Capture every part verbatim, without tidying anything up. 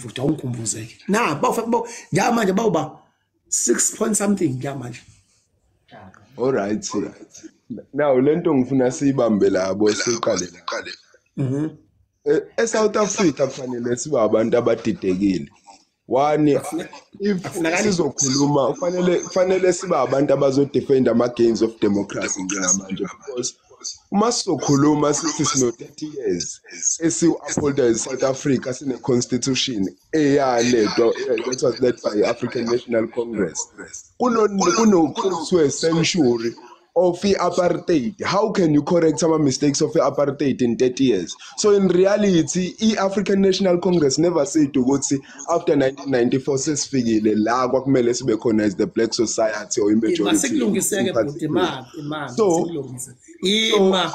futhi awungikhumbuzeke na bawufaka bawu njalo manje bawuba six point something njalo manje. All right. Now lento ngifuna siyibambe labo siqale. Mhm. eSouth Africa kufanele siba abantu abadidekile. One, if sizokhuluma kufanele kufanele siba abantu abazodefend ama gains of democracy njengamanje, because uma sizokhuluma sithi sino thirty years esi-upholda eSouth Africa sine constitution eyaledwa that was led by African National Congress. Kuno kuno kuno century of apartheid. How can you correct some mistakes of apartheid in thirty years? So in reality, the African National Congress never said to go see after nineteen ninety-four sesifikile la kwakumele sibe khona as the black society or majority. Masekulungiseke bhuti ma imama So ima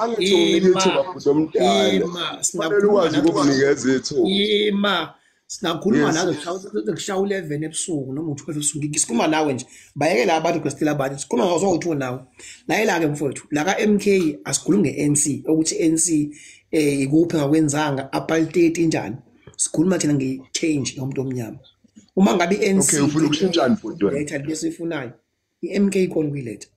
ima ima sinakhuluma nazo kushawu eleven ebusuku noma u-twelve ebusuku ngisikhuluma nawe nje bayekela abantu kwestela abantu sikhuluma ngazo u-two nawe layela ke mfowethu la ka M K asikhuluma nge-N C ukuthi N C eh ikuphi ngakwenzanga apartheid injani sikhuluma thina nge-change yomuntu omnyama uma ngabe i-N C okay ufuna ukushintsha mfowethu letha lesifunayo i-M K ikona kuyiletha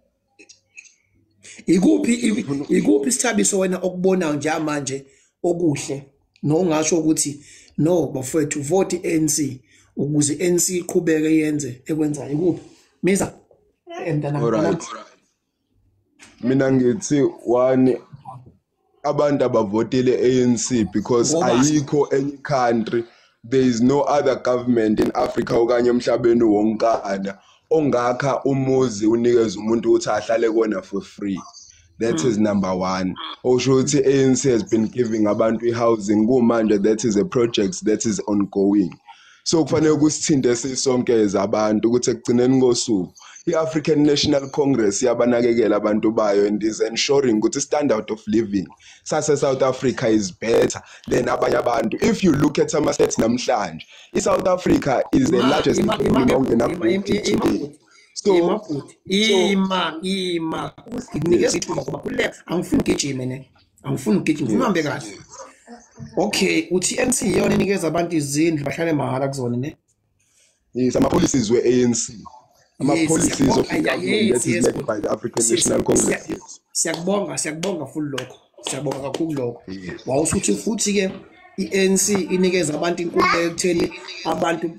ikuphi ikuphi isithabiso wena okubonayo nje manje okuhle nongasho ukuthi no bafethu vote i-N C ukuze i-N C iqhubeke yenze ekwenzayo ikuphi miza alright mina ngithi one abantu abavotile A N C because ayikho any country, there is no other government in Africa okanye emhlabeni wonkana ongakha umuzi unikeza umuntu ukuthi ahlale kona for free. That is number one. Also, the A N C has been giving abantu housing. Kumanje, that is a project that is ongoing. So, kufanele kusithinte sisonke ezabantu ukuthi ekugcineni kosuku i-African National Congress yabanakekela abantu bayo and is ensuring ukuthi standard of living sase South Africa is better than abanye abantu. If you look at some stats namhlanje, South Africa is the largest economy in Africa. So, ima ima nginikeza ithuba ngoba kule angifuni ugijime ne angifuni ugijime ngifuna uhambe kahle. Okay uthi I-N C iyona enikeza abantu izindlu bahlale mahala kuzona ne. Yes, ama policies we A N C. Ama policies of the government that is led by the African National Congress. Siyakubonga siyakubonga futhi lokho. Siyabonga kakhulu lokho. Wawusuthi futhi ke i-N C inikeza abantu inkululeko ekutheni abantu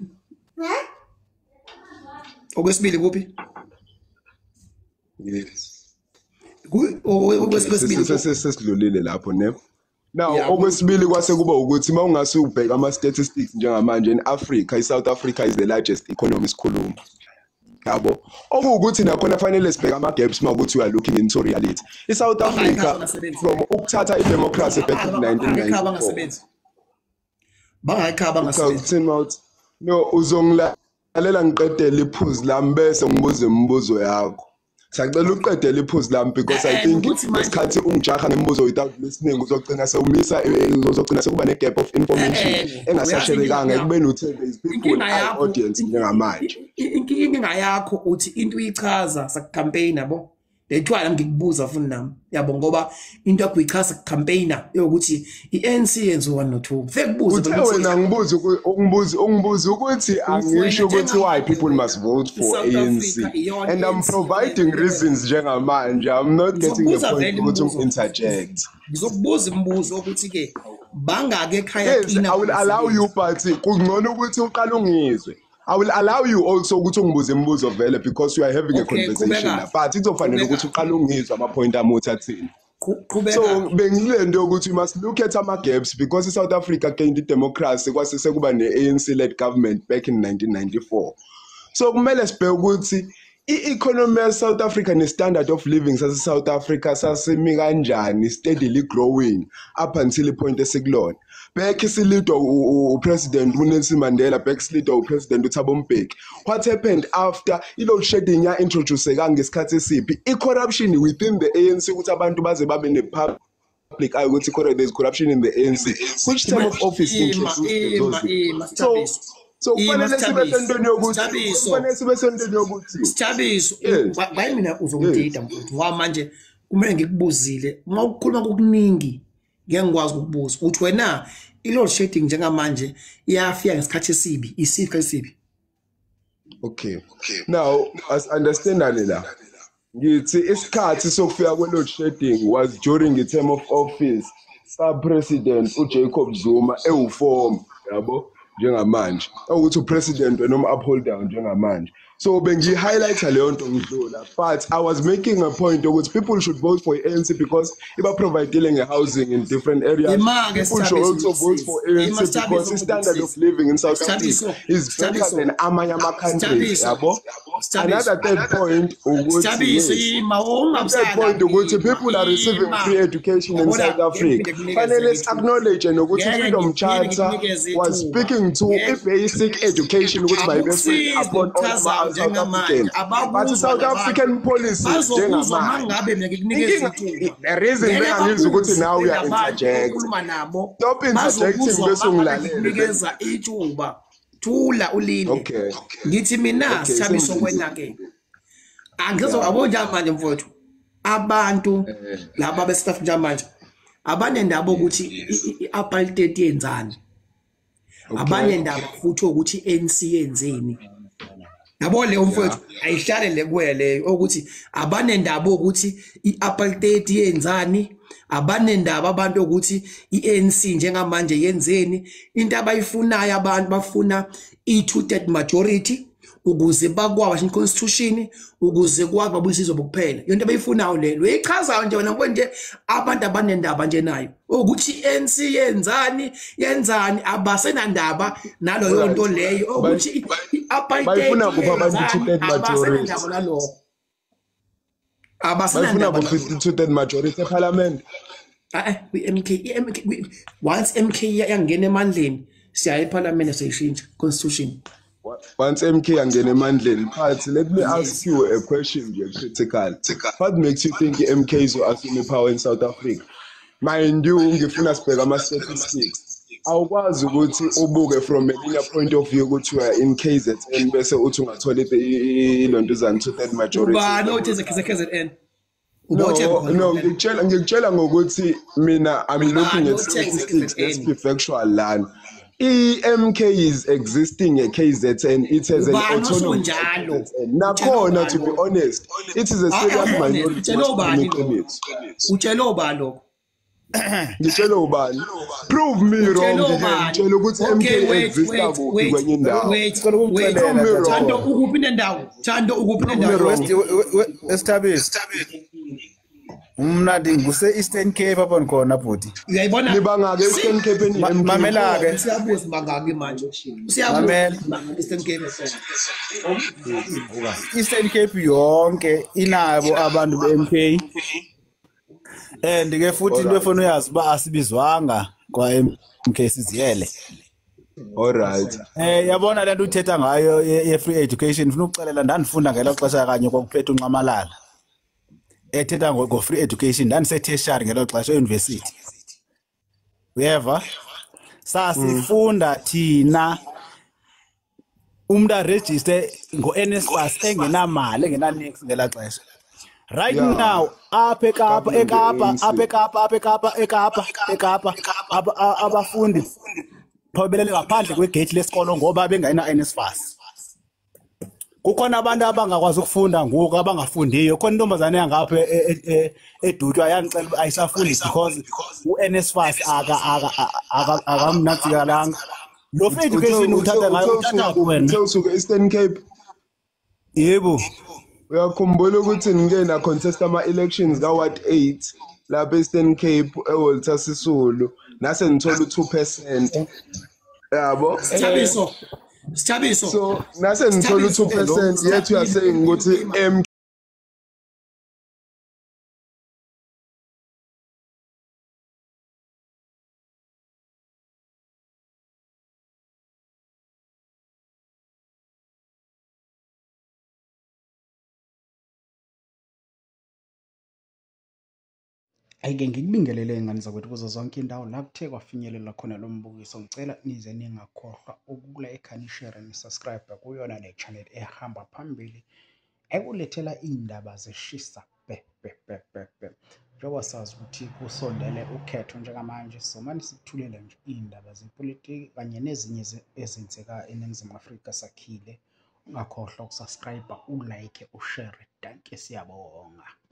okwesibili kuphi? Yes. Okwesibili sesidlulile lapho ne. Now okwesibili kwase kuba ukuthi mawungase ubheka ama statistics njengamanje in Africa, South Africa is the largest economy sikhuluma. Yabo. Okuwukuthi nakhona kufanele sibheka ama gaps mawukuthi we are looking into reality. ISouth Africa from ukuthatha idemocracy back in nineteen ninety-four. Bangayikhaba ngasebenzi. No uzongla alela ngiqedela iphuzu lami bese ngibuze imibuzo yakho. Siyacela uqedele iphuzu lami because I think isikhathi ungijaha ngemibuzo without listening uzogcina sewumisa uzogcina sekuba ne gap of information engasashelekanga ekubeni uthembe is people audience njengamanje. Inkinga yakho uthi into uyichaza sa campaign yabo. Lethwala ngikubuza futhi nami yabo ngoba into yakho uyichaza campaigner yokuthi i-N C yenza one no two fake buza wena ngibuza ungibuza ungibuza ukuthi angisho ukuthi why people must vote for A N C and I'm providing reasons njengamanje. I'm not getting the point ukuthi ungi-interject. Ngizokubuza imibuzo ukuthi ke bangake ekhaya kina. I will allow you but kungcono ukuthi uqale ungizwe. I will allow you also ukuthi ungibuze imibuzo vele because we are having a conversation but izofanele ukuthi uqale ungizwe ama point ami uthathini. So bengilendo ukuthi we must look at ama gaps because South Africa gained democracy kwase sekuba ne-A N C led government back in nineteen ninety-four. So kumele sibheke ukuthi i-economy ya South Africa ne standard of living sase South Africa sasimi kanjani steadily growing up until point esikulona. Back isilidwa uPresident uNelson Mandela, back isilidwa uPresident uThabo Mbeki. What happened after i-load shedding ya introduce ka ngesikhathi esiphi? I-corruption within the A N C ukuthi abantu baze babe ne-public eye ukuthi there is corruption in the A N C. Which term of office introduced those? So so kufanele sibe sentweni yokuthi kufanele sibe sentweni yokuthi Sithabiso bayi mina uzongidida mfowethu wa manje kumele ngikubuzile uma ukukhuluma kokuningi ngeke ngikwazi ukubuza uthi wena i-load shedding njengamanje iyafika ngesikhathi esibi isikho esibi. Okay, now as understand la ngithi isikhathi sokufika kwe-load shedding was during the term of office sa-president uJacob Zuma ewu-form yabo njengamanje ukuthi upresident noma upholder njengamanje. So bengi-highlighta leyo nto ngidlula, but I was making a point ukuthi people should vote for A N C because iba providing housing in different areas. People should also vote for A N C because the standard of living in South Africa is better than amanye ama-countries yabo. Another third point ukuthi third point ukuthi people are receiving free education in South Africa. Fanele acknowledge nokuthi Freedom Charter was speaking to i-basic education ukuthi mayibe free upon all South African, but South African policy njengamanje. The reason bengangizi ukuthi now we are interject. Stop interjecting bese ungilalele. Ithuba thula ulinde. Ngithi mina Sithabiso kwena ke. Angizo abonja manje mfowethu. Abantu laba bestaff njamanje abanendaba ukuthi i-apartheid yenzani. Abanye ndaba futhi ukuthi i-A N C yenzeni. Yabo leyo mfowethu ayihlale le kuye leyo ukuthi abanendaba ukuthi i-apartheid yenzani, abanendaba abantu ukuthi i-A N C njengamanje yenzeni. Into abayifunayo abantu bafuna i-two-third majority ukuze bakwazi i-constitution ukuze kwazi babuyisizwe bokuphela. Yonto abayifunayo lelo eyichazayo nje wena konje abantu abanendaba nje nayo ukuthi i-A N C yenzani yenzani abasenandaba nalo yonto leyo ukuthi i-apartheid bayifuna kupha abantu two-third majority nalokho abasenandaba bayifuna two-third majority eparliament. Eh M K once M K yangena emandleni siya eparliament seyishintsha constitution. Once M K angena emandleni but let me ask you a question here critical. What makes you think M K is assuming power in South Africa? Mind you ngifuna sibheka ama statistics. Awukwazi ukuthi ubuke from a linear point of view ukuthi you are in K Z N bese uthi ungathola ilonto zani two-third majority. Ba no teze K Z N. No, no, ngikutshela ngikutshela ngokuthi mina I'm looking at statistics let's be factual land. I-M K is existing at K Z N, it has an autonomous nakhona to be honest, it is a serious minority. Utshela ubani lokho? Ngitshela ubani? Prove me wrong ngitshela ukuthi M K exists kuphi kwenye indawo. Thando ukuphi nendawo? Thando ukuphi nendawo? Established. Mna nguse Eastern Cape apha khona bhuti. Uyayibona? Libanga ke Eastern Cape eni mamela ke. Siyabuza bangaki manje? Siyabuza Eastern Cape. Eastern Cape yonke inabo abantu be-M K. And ke futhi into efuna uyazi ba asibizwanga kwa M K siziyele. All right. Eh yabona lento uthetha ngayo ye free education ufuna ukucelela ndandifunda ngelo xesha kanye kokuphethe unqamalala. Ethetha ngo free education ndandise tertiary ngelo xesha e-university. Uyeva? Sasifunda thina umuntu a register ngo N S F A S engenamali engenanix ngela xesha. Right now apha eKapa eKapa apha eKapa apha eKapa eKapa eKapa abafundi phobelele ngaphandle kwegate lesikolo ngoba bengayina N S F A S. Kukhona abantu abangakwazi ukufunda ngoku abangafundiyo khona intombazane yangapha edutywa yangicela ayisafundi because u-N S F A S aka akamnatsikalanga lo free education uthatha ngayo uthatha wena usuke Eastern Cape. Yebo uyakhumbula ukuthi ngike na contest ama elections ka Ward eight lapha Eastern Cape eWalter Sisulu nase ngithola u two percent yabo. Sithabiso Sithabiso so nase ngithola u two percent yet you are saying ukuthi M Ayike ngikubingelele ingane zakwethu kuzo zonke indawo la kuthe kwafinyelela khona lo mbukiso ngicela nize ningakhohlwa ukula ekhani share ni subscribe kuyona le channel ehamba phambili ekulethela indaba zeshisa be be be be njengoba sazi ukuthi kusondele ukhetho njengamanje, somane sikuthulele nje iy'ndaba zepolitiki kanye nezinye ezenzeka eNingizimu Afrika sakhile. Ungakhohlwa ukusubscribe, ulike, ushare. Danke, siyabonga.